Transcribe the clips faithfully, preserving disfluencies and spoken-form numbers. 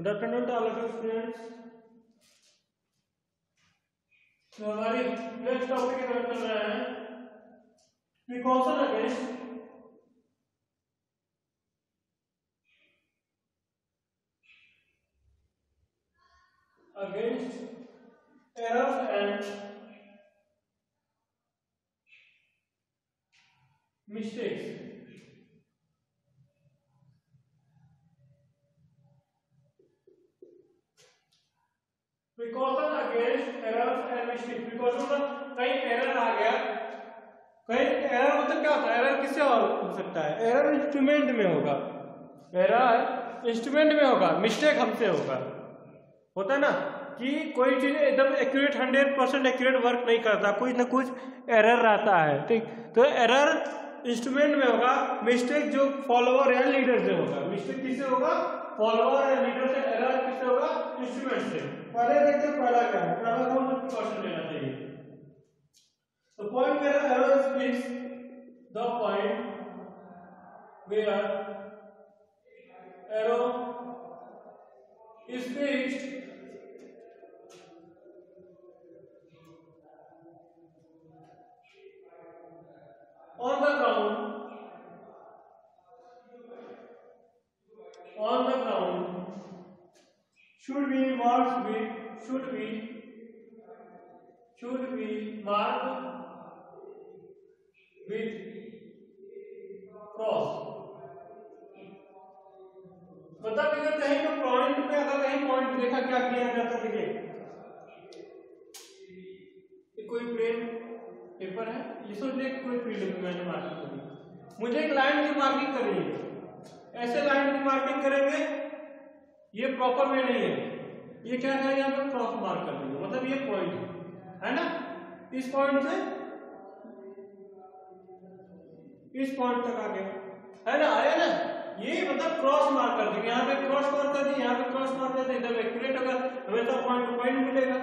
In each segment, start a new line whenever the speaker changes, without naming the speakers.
Good afternoon to all of you students. तो हमारी next topic की तरफ चल रहे हैं precaution against against errors and mistakes. Precaution against errors and mistake. Precaution मतलब कहीं एरर आ गया, कहीं एरर मतलब क्या होता है? एरर किससे हो सकता है? एरर इंस्ट्रूमेंट में होगा, एरर इंस्ट्रूमेंट में होगा, मिस्टेक हमसे होगा। होता है ना कि कोई चीज एकदम accurate hundred percent accurate work नहीं करता, कुछ ना कुछ एरर रहता है, ठीक। तो एरर इंस्ट्रूमेंट में होगा, मिस्टेक जो फॉलोअर या लीडर से होगा। मिस्टेक किससे होगा? फॉलोअर या लीडर से। एरर किससे होगा? इंस्ट्रूमेंट से। पहले देखते हैं पहला क्या है। पहला तो हमें प्रिकॉशन लेना चाहिए। तो पॉइंट मेरा error is fix the point where arrow is fixed on the ground on the ground should be marked with should be should be marked with cross। मतलब अगर कहीं तो पॉइंट पे अगर कहीं पॉइंट देखा क्या किया जाता है, देखिए कोई प्लेन पेपर है, ये सोच ले कोई फील्ड में मैंने मार्किंग करी, मुझे एक लाइन की मार्किंग करनी है। ऐसे लाइन की मार्किंग करेंगे, ये प्रॉपर वे नहीं है। ये क्या है? यहाँ पे क्रॉस मार्क कर देंगे, मतलब ये पॉइंट है ना, इस पॉइंट से इस पॉइंट तक आ गया, है ना, आया ना। ये मतलब क्रॉस मार्क कर देंगे, यहाँ पे क्रॉस मार्क कर दिए, यहाँ पे क्रॉस मार्क कर दिए, एकदम एक्यूरेट होगा, हमेशा पॉइंट टू पॉइंट मिलेगा।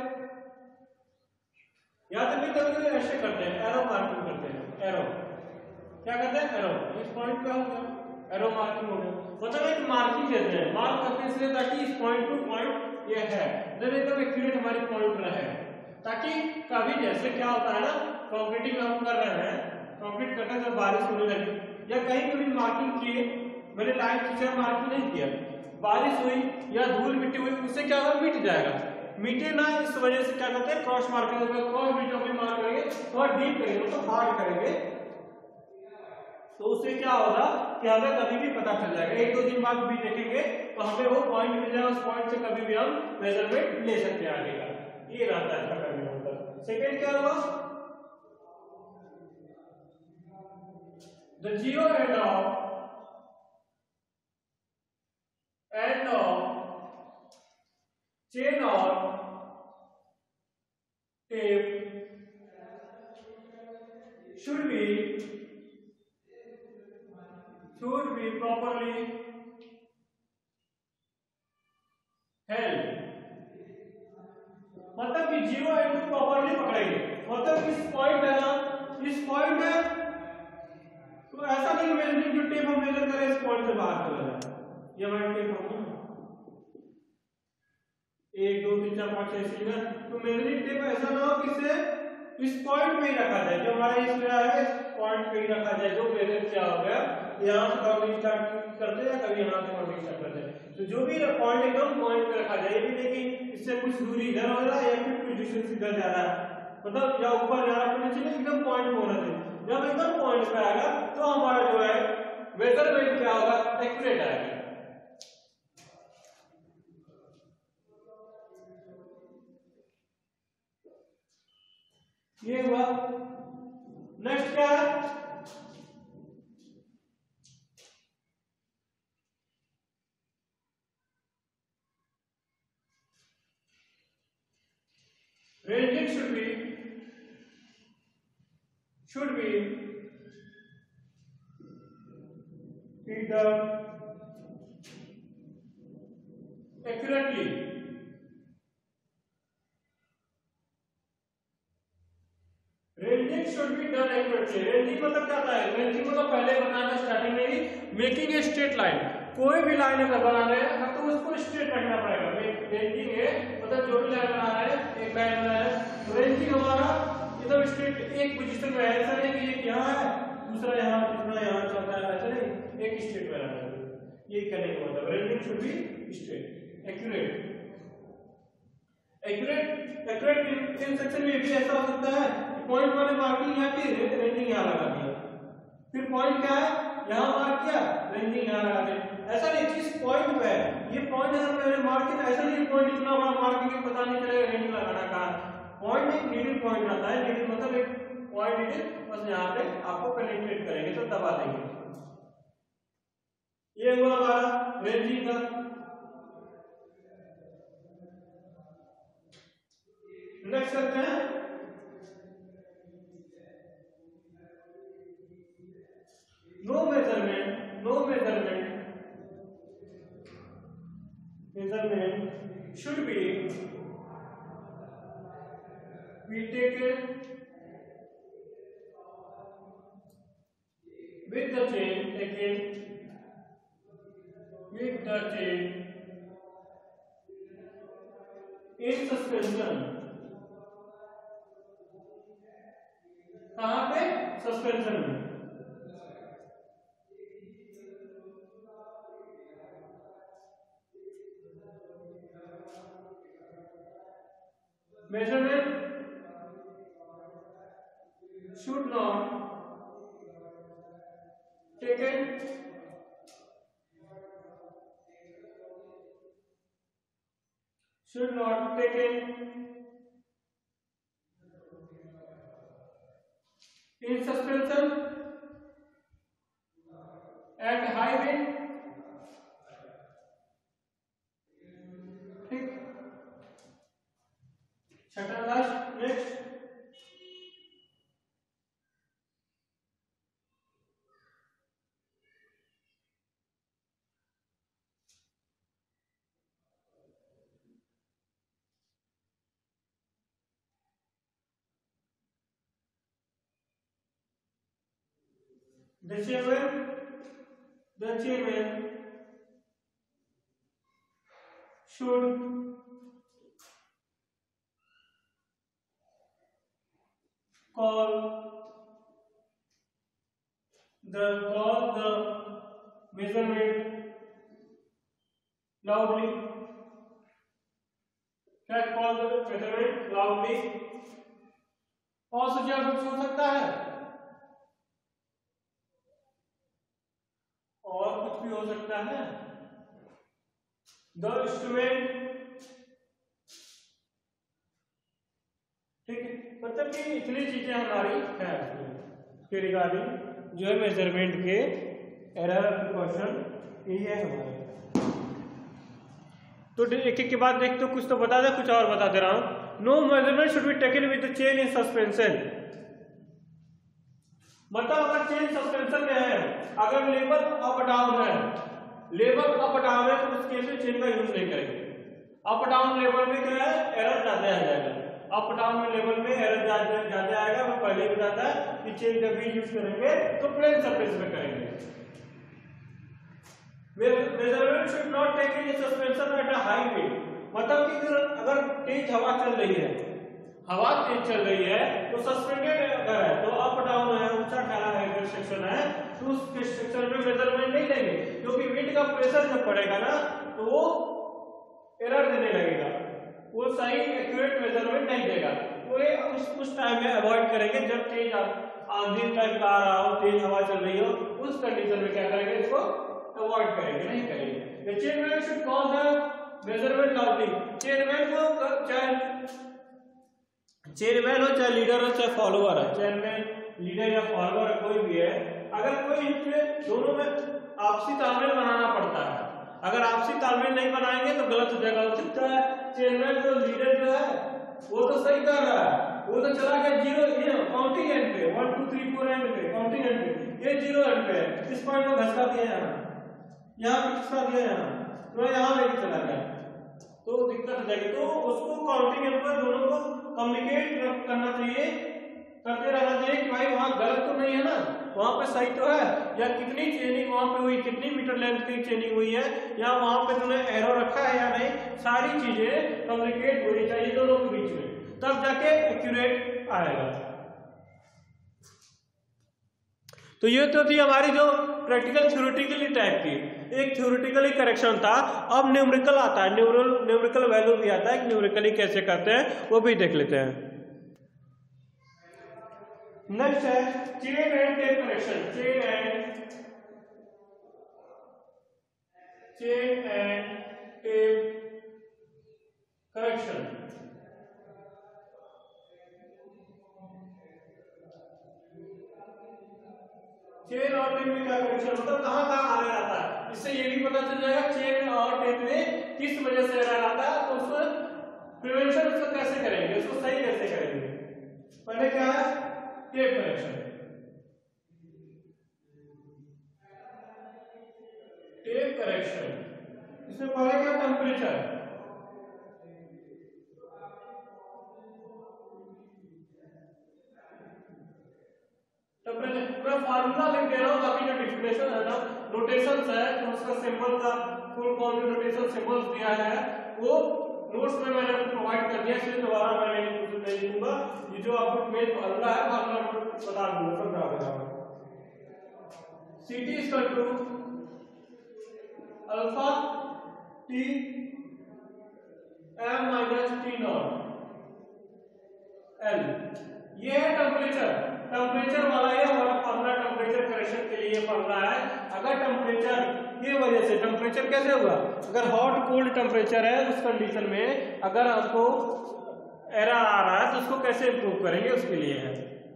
या तो भी कभी कभी ऐसे करते हैं, एरो मार्किंग करते हैं। एरो क्या करते हैं? एरो, इस पॉइंट पे हो गया, एरो मार्किंग हो गया, मतलब एक मार्किंग देते हैं, मार्क करते हैं इसलिए ताकि इस पॉइंट टू पॉइंट ये है, जब एकदम एक्यूरेट हमारे पॉइंट रहे, ताकि कभी जैसे क्या होता है ना, कंक्रीटिंग हम कर रहे हैं, कंक्रीट करते हैं, जब बारिश होने लगी या कहीं कभी मार्किंग किए, मैंने लाइन खींचा, मार्किंग नहीं किया, बारिश हुई या धूल मिट्टी हुई, उससे क्या होगा? मिट जाएगा। मीटे ना, इस वजह से क्या करते हैं? क्रॉस मार्किंग होगा। क्रॉस बीच में मार्क करेंगे तो डीप करेंगे, मतलब हार्ड करेंगे, तो उससे क्या होगा कि हमें कभी भी पता चल जाएगा। एक दो दिन बाद भी देखेंगे तो हमें वो पॉइंट मिल जाएगा, उस पॉइंट से कभी भी हम मेजरमेंट ले सकते हैं आगे का। ये रहता है इसका करने होता। सेकेंड क्या होगा? The zero end of end of chain of tape should be should be properly held। मतलब कि जीरो एंड प्रॉपरली पकड़ेंगे, मतलब इस पॉइंट है ना, इस पॉइंट है तो ऐसा नहीं मेजरिंग जो टेप हम मेजर करें इस पॉइंट से बाहर चला जाए। ये हमारा टेप होगा एक दो तीन चार पांच छह सीधा, तो मेजरिंग टेप ऐसा ना हो कि इसे इस पॉइंट पे ही रखा जाए, जो हमारा इस पे है इस पॉइंट पे ही रखा जाए, जो मेजर क्या हो गया, यहाँ से काउंटिंग स्टार्ट करते हैं या कभी यहाँ से काउंटिंग स्टार्ट करते हैं, तो जो भी पॉइंट एकदम पॉइंट पे रखा जाए। ये भी देखिए इससे कुछ दूरी इधर हो रहा है या फिर कुछ डिस्टेंस इधर जा रहा है, मतलब या ऊपर जा रहा है नीचे नहीं, एकदम पॉइंट पे होना चाहिए। जब एकदम पॉइंट पे आएगा तो हमारा जो है मेजरमेंट क्या होगा? एक्यूरेट आएगा। ये हुआ। नेक्स्ट क्या है? Ranging should be should be be done accurately। Ranging should be done accurately। Ranging मतलब क्या होता है? रेंजिंग मतलब पहले बताया था स्टार्टिंग में ही, मेकिंग ए स्ट्रेट लाइन, कोई भी लाइन अगर बना रहे हैं तो उसको स्ट्रेट रखना पड़ेगा। रेंजिंग है मतलब जो भी लाइन बना रहे हैं, एक लाइन बना है तो रेंजिंग हमारा एकदम स्ट्रेट एक पोजीशन में है, ऐसा नहीं कि एक यहाँ है दूसरा यहाँ दूसरा यहाँ चलता है, ऐसा नहीं, एक स्ट्रेट में रहना है। ये करने का मतलब ranging should be straight, accurate. Accurate accurate इन सेक्शन में भी ऐसा हो सकता है कि पॉइंट वाले मार्किंग यहाँ की, रेंजिंग यहाँ लगा दिया, फिर पॉइंट क्या है यहाँ मार्क किया, रेंजिंग यहाँ लगा दिया। ऐसा नहीं चीज पॉइंट पे है, ये पॉइंट अगर मैंने मार्क किया ऐसा नहीं पॉइंट इतना बड़ा मार्क किया पता नहीं चलेगा रेंजिंग लगाना कहाँ। पॉइंट एक नीडल पॉइंट आता है, नीडल मतलब एक पॉइंट नीडल, बस यहाँ पे आपको पेनिट्रेट करेंगे तो दबा देंगे। ये हुआ हमारा रेंजिंग का। नेक्स्ट करते हैं no measurement. No measurement measurement should be be taken with the chain taken with the chain in suspension। कहाँ पे? सस्पेंशन में। Measurement should not taken should not taken in suspension at high wind। ठीक, छठा last next the chairman the chairman should call the call the measurement loudly। क्या call the measurement loudly? और से क्या कुछ हो सकता है? और कुछ भी हो सकता है। The instrument, ठीक है, मतलब कि इतनी चीजें हमारी है इसके रिगार्डिंग जो है मेजरमेंट के एरर प्रिकॉशन ये है हमारे। तो एक एक के बाद देखते हो, कुछ तो बता दे, कुछ और बता दे रहा हूं। No measurement should be taken with the chain in suspension. मतलब अगर चेन सस्पेंशन में है, अगर लेवल अप डाउन है, लेवल अप डाउन है तो उस केस में चेन का यूज नहीं करेंगे। अप डाउन लेवल में क्या है, एरर ज्यादा आ जाएगा। अप डाउन में लेवल में एरर ज्यादा आएगा। वो पहले भी बताता है कि चेन जब भी यूज करेंगे तो प्लेन सरफेस में करेंगे। Measurement should not taken in suspension at a high wind. मतलब कि अगर तेज हवा चल रही है, हवा तेज चल रही है तो सस्पेंडेड अगर है तो अप डाउन है, ऊंचा खाला है, सेक्शन है तो उस सेक्शन में मेजरमेंट नहीं लेंगे, क्योंकि विंड का प्रेशर जब पड़ेगा ना तो वो एरर देने लगेगा, वो सही एक्यूरेट मेजरमेंट नहीं देगा। तो ये उस उस टाइम में अवॉइड करेंगे जब तेज आंधी टाइप का आ रहा हो, तेज हवा चल रही हो, उस कंडीशन में क्या करेंगे, इसको अवॉइड करेंगे, नहीं करेंगे। The chairman should call the measurement loudly. Chairman को चाहे चेयरमैन हो, चाहे लीडर हो, चाहे फॉलोअर है, चेयरमैन लीडर या फॉलोअर कोई भी है, अगर कोई इनके दोनों में आपसी तालमेल बनाना पड़ता है। अगर आपसी तालमेल नहीं बनाएंगे तो गलत हो जाएगा। हो सकता है चेयरमैन जो लीडर जो है वो तो सही कर रहा है, वो तो चला गया जीरो ये काउंटिंग एंड पे, one two three four end पे, काउंटिंग एंड पे, ये जीरो एंड पे है, इस पॉइंट को घसका दिया यहाँ, यहाँ पे घसका दिया यहाँ, तो यहाँ लेके चला गया तो दिक्कत हो जाएगी। तो उसको काउंटिंग एंड पर दोनों को कम्युनिकेट करना चाहिए, करते रहना चाहिए कि भाई वहां गलत तो नहीं है ना, वहां पे सही तो है, या कितनी चेनिंग वहां पे हुई, कितनी मीटर लेंथ की चेनिंग हुई है, या वहां पे तूने एरो रखा है या नहीं, सारी चीजें कम्युनिकेट होनी चाहिए दोनों के बीच में, तब जाके एक्यूरेट आएगा। तो ये तो थी हमारी जो प्रैक्टिकल थ्योरेटिकली टाइप की, एक थ्योरेटिकली करेक्शन था। अब न्यूमेरिकल आता है, न्यूमरल न्यूमेरिकल वैल्यू भी आता है कि न्यूमेरिकली कैसे करते हैं, वो भी देख लेते हैं। नेक्स्ट है chain and tape correction. Chain and chain and tape correction. Chain और टेप में क्या कनेक्शन, मतलब कहां कहां आ रहा था, इससे ये भी पता चल जाएगा चेन और टेप में किस वजह से आ रहा था, तो उसको प्रिवेंशन उसको कैसे करेंगे, उसको सही कैसे करेंगे। पहले क्या है टेप कनेक्शन। टेप करेक्शन इसमें पहले क्या टेम्परेचर, पूरा फार्मूला लिख दे रहा हूं, बाकी जो डिफिनेशन है ना, नोटेशंस है, तो उसका सिंबल का फुल फॉर्म जो नोटेशन सिंबल्स दिया है वो नोट्स में मैंने आपको प्रोवाइड कर दिया, इसलिए दोबारा मैं नहीं नहीं लिखूंगा। ये जो आपको मेन फार्मूला है फार्मूला आपको बता दूंगा, समझा दूंगा। Ct is equal to alpha T M minus T not L. ये है टेम्परेचर, टेम्परेचर वाला ये हमारा फार्मूला टेम्परेचर करेक्शन के लिए फार्मूला है। अगर टेम्परेचर की वजह से, टेम्परेचर कैसे होगा, अगर हॉट कोल्ड टेम्परेचर है उस कंडीशन में अगर आपको एरर आ रहा है तो उसको कैसे इंप्रूव करेंगे, उसके लिए है।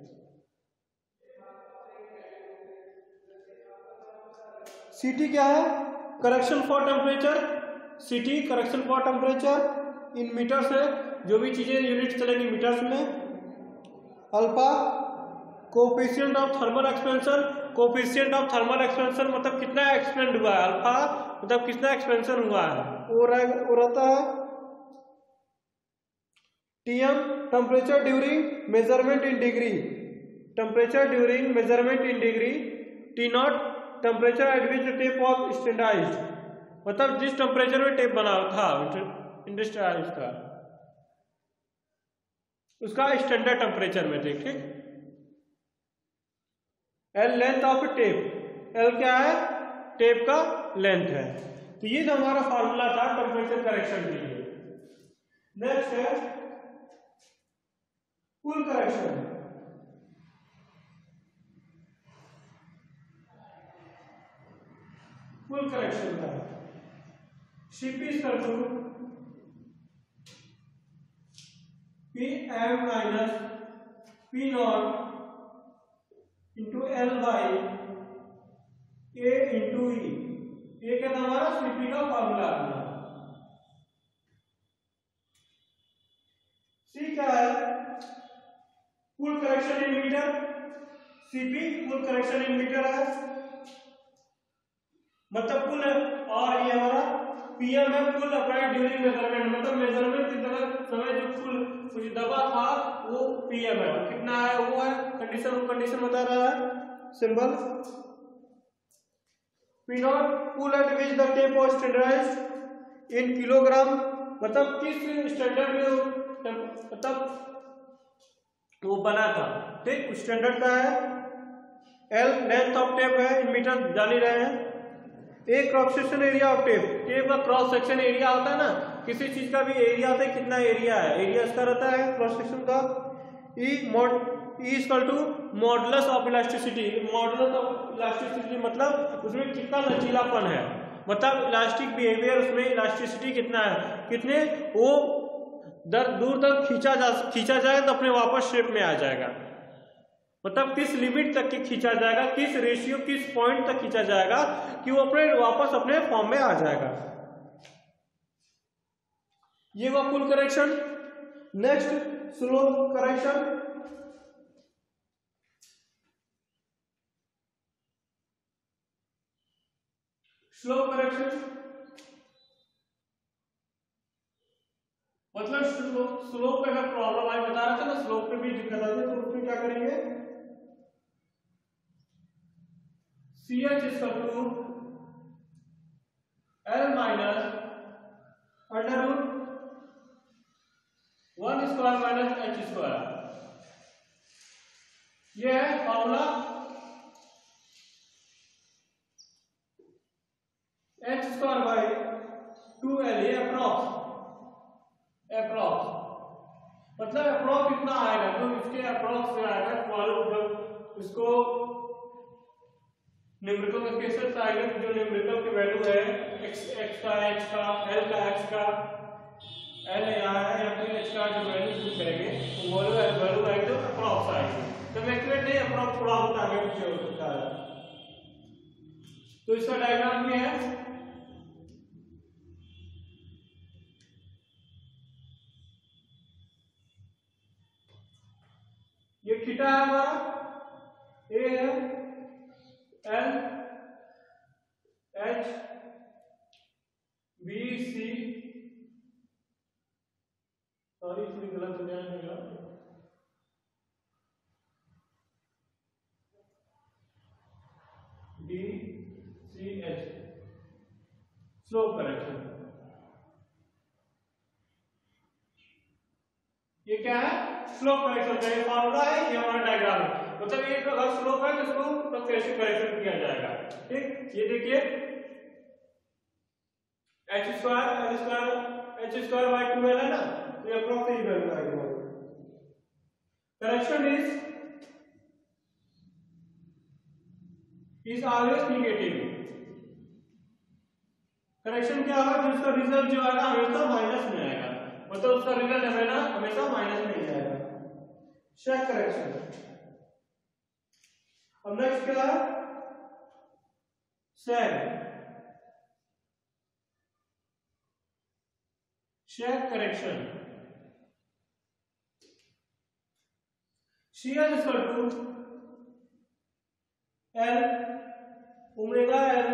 सीटी क्या है, correction for temperature. CT correction for temperature in metres है, जो भी चीजें यूनिट चलेंगी मीटर्स में। Alpha coefficient of thermal expansion, coefficient of thermal expansion मतलब कितना एक्सपेंड हुआ है, अल्फा मतलब कितना एक्सपेंशन हुआ है, वो रहता है। TM temperature during measurement in degree, temperature during measurement in degree. T not temperature at which the tape of standardised, मतलब जिस टेम्परेचर में टेप बना था इंडस्ट्रियलाइज्ड का, उसका स्टैंडर्ड टेम्परेचर में थे, ठीक। L length of tape, L क्या है, टेप का लेंथ है। तो ये जो हमारा फार्मूला था टेम्परेचर करेक्शन के लिए। नेक्स्ट है पुल करेक्शन। पुल करेक्शन का CP equal to P M minus P not into L by A into E. ये क्या था हमारा सीपी का फॉर्मूला था। सी क्या है, pull correction in metre, CP pull correction in metre है, मतलब पुल है, और ये हमारा पीएम है पुल अप्लाइड ड्यूरिंग मेजरमेंट, मतलब मेजरमेंट के समय जो पुल कुछ दबा था वो पीएम है, कितना है वो है कंडीशन, कंडीशन बता रहा है symbol. P not pull at which the tape was standardised in kilogram, मतलब किस स्टैंडर्ड में मतलब वो बना था, ठीक, स्टैंडर्ड का है। एल लेंथ ऑफ टेप है, इन मीटर जान ही रहे हैं। A cross section area of tape, tape का क्रॉस सेक्शन एरिया होता है ना, किसी चीज का भी एरिया होता है, कितना एरिया है, एरिया इसका रहता है क्रॉस सेक्शन का। E mod E equal to modulus of elasticity, modulus of elasticity मतलब उसमें कितना लचीलापन है, मतलब इलास्टिक बिहेवियर, उसमें इलास्टिसिटी कितना है, कितने वो दर दूर तक खींचा जा खींचा जाए तो अपने वापस शेप में आ जाएगा, मतलब किस लिमिट तक की खींचा जाएगा, किस रेशियो किस पॉइंट तक खींचा जाएगा कि वो अपने वापस अपने फॉर्म में आ जाएगा। ये हुआ pull correction. Next slope correction. Slope correction मतलब स्लोप पे अगर प्रॉब्लम आई, बता रहा था ना स्लोप पे भी दिक्कत आती है, तो उसमें क्या करेंगे, C H is to L minus under root one square minus H square. ये है formula. H square by two L, ये अप्रॉक्स अप्रॉक्स मतलब अप्रॉक्स कितना आएगा, तो इसके अप्रॉक्स से आएगा ट्वेल्व। जब इसको न्यूमेरिकल में कैसे आएगा, जो न्यूमेरिकल की वैल्यू है x x का h का l का x का l यहाँ है या फिर h का जो वैल्यू पुट करेंगे वो वैल्यू वैल्यू आएगी तो अप्रॉक्स आएगी। जब एक्यूरेट नहीं अप्रॉक्स थोड़ा बहुत आगे पीछे हो सकता है। तो इसका डायग्राम भी है। ये थीटा है हमारा, ए है L H B C, sorry इसमें गलत हो जाएगा, D C H slope correction. ये क्या है, स्लोप करेक्शन का ये फॉर्मूला है, ये हमारा डायग्राम है। मतलब ये अगर स्लोप है तो इसको तो कैसे करेक्शन किया जाएगा। ठीक, ये देखिए H square L square H square by two L है ना, तो ये अप्रॉक्स ही वैल्यू आएगी। Correction is is always negative. Correction क्या होगा, जिसका रिजल्ट जो आएगा हमेशा माइनस में आएगा, मतलब उसका रिजल्ट हमेशा हमेशा माइनस में ही आएगा। Shake correction. अब नेक्स्ट क्या है, shake shake correction. shear is equal to L omega L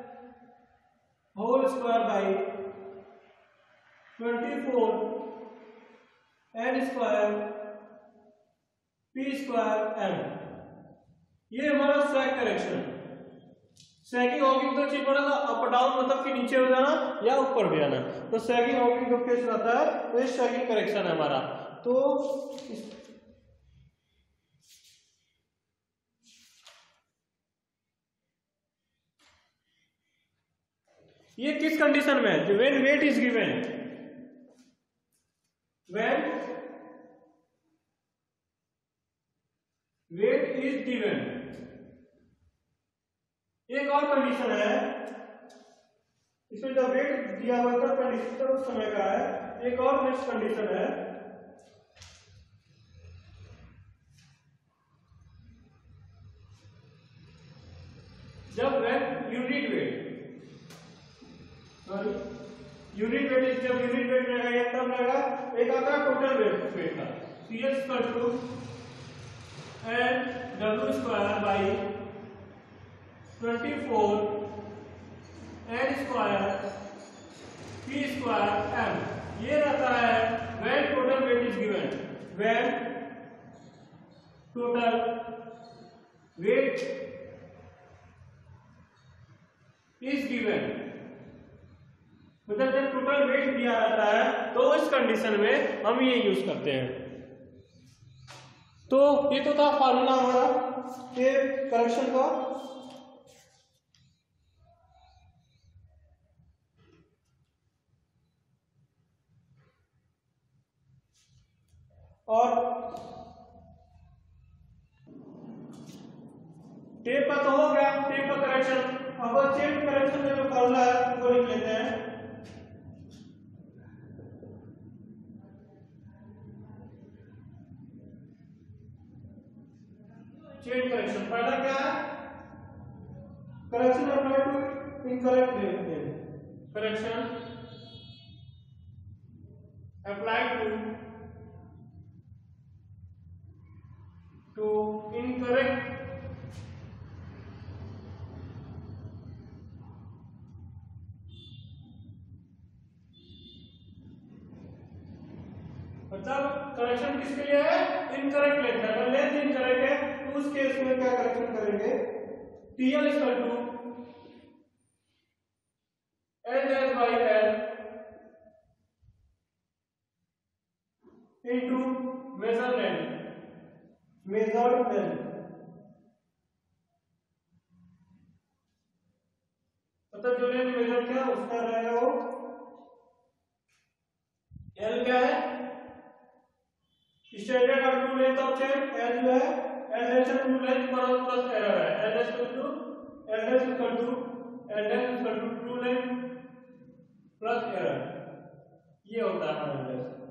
whole square by twenty-four n square p square m। ये हमारा सैक करेक्शन। सैकिंग होगी तो चीज बड़ा अप डाउन मतलब कि नीचे हो जाना या ऊपर भी आना, तो सैकिंग होगी तो केस रहता है, तो ये सैकिंग करेक्शन है हमारा। तो ये किस कंडीशन में है, when weight is given, when weight is given. एक और कंडीशन है, इसमें जब वेट दिया हुआ था कंडीशन तो उस समय का है। एक और नेक्स्ट कंडीशन है, जब weight unit weight sorry unit weight is जब यूनिट वेट रहेगा ये तब रहेगा, एक आता है टोटल वेट वेट का, C H equal to N W square by twenty four N square P square M. ये रहता है when total weight is given, when total weight is given, मतलब जब टोटल वेट दिया जाता है तो इस कंडीशन में हम ये यूज करते हैं। तो ये तो था फॉर्मूला हमारा ये करेक्शन का। और टेप का तो हो गया, टेप का करेक्शन। अब चेन करेक्शन में जो फॉर्मूला है वो लिख लेते हैं। चेन करेक्शन पहला क्या है, करेक्शन अप्लाई टू इनकरेक्ट देखते हैं, correction apply to to incorrect मतलब करेक्शन किसके लिए है, इनकरेक्ट लेते हैं। अगर लेंथ इनकरेक्ट है तो उस केस में क्या करेक्शन करेंगे, T L equal to L dash by L into measure length measured length, मतलब जो लेंथ मेजर किया उसका रहेगा वो एल क्या है स्टैंडर्ड और true length of chain, L जो है L dash true length plus error है, L dash equal to L dash equal to L dash equal to true length plus error, ये होता है हमारा एल डैश।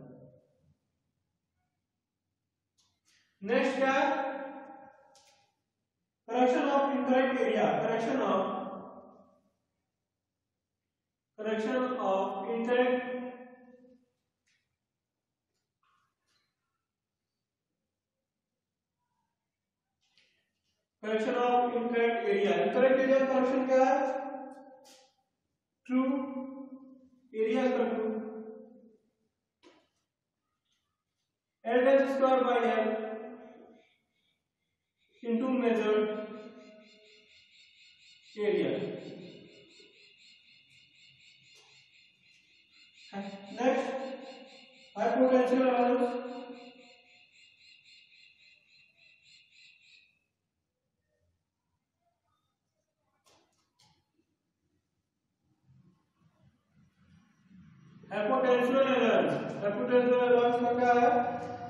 नेक्स्ट क्या है correction of incorrect area, correction of correction of incorrect correction of incorrect area, incorrect area correction क्या है true area equal to L dash square by L into measured area. Next hypotential analysis, hypotential analysis hypotential analysis का क्या है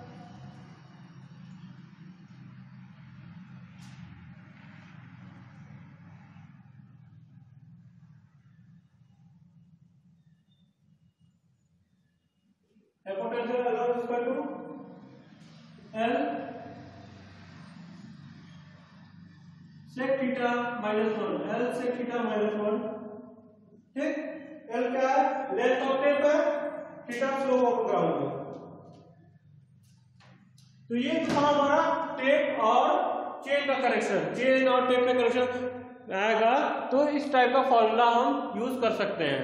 hypotential analysis equal to L sec theta minus one, L sec theta minus one, ठीक। L क्या है length of tape है, theta slope of ground है। तो ये था हमारा टेप और चेन का करेक्शन, चेन और टेप में करेक्शन आएगा तो इस टाइप का फॉर्मूला हम यूज कर सकते हैं।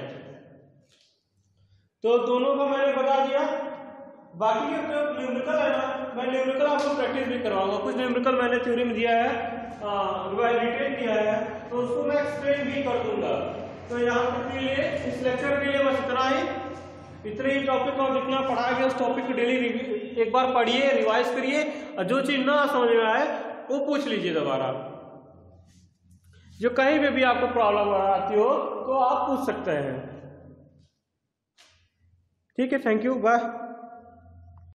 तो दोनों का मैंने बता दिया, बाकी के जो न्यूमेरिकल है ना मैं न्यूमेरिकल आपको प्रैक्टिस भी करवाऊंगा, कुछ न्यूमेरिकल मैंने थ्योरी में दिया है, डिटेल दिया है तो उसको मैं एक्सप्लेन भी कर दूंगा। तो यहाँ तक के लिए इस लेक्चर के लिए बस इतना ही, इतने ही टॉपिक और जितना पढ़ाया गया उस टॉपिक को डेली एक बार पढ़िए, रिवाइज करिए और जो चीज ना समझ में आए वो पूछ लीजिए दोबारा। जो कहीं पे भी आपको प्रॉब्लम आती हो तो आप पूछ सकते हैं। ठीक है, थैंक यू, बाय।